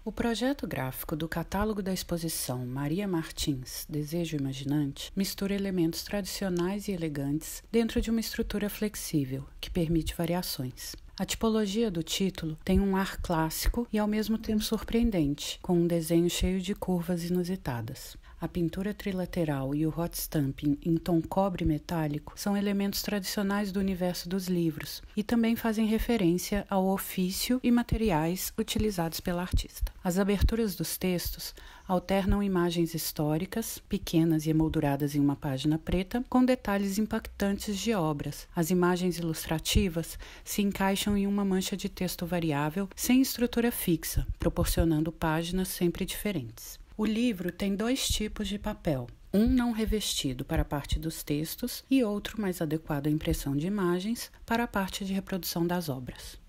O projeto gráfico do catálogo da exposição Maria Martins, Desejo Imaginante, mistura elementos tradicionais e elegantes dentro de uma estrutura flexível, que permite variações. A tipologia do título tem um ar clássico e ao mesmo tempo surpreendente, com um desenho cheio de curvas inusitadas. A pintura trilateral e o hot stamping em tom cobre metálico são elementos tradicionais do universo dos livros e também fazem referência ao ofício e materiais utilizados pela artista. As aberturas dos textos alternam imagens históricas, pequenas e emolduradas em uma página preta, com detalhes impactantes de obras. As imagens ilustrativas se encaixam em uma mancha de texto variável, sem estrutura fixa, proporcionando páginas sempre diferentes. O livro tem 2 tipos de papel, um não revestido para a parte dos textos e outro mais adequado à impressão de imagens para a parte de reprodução das obras.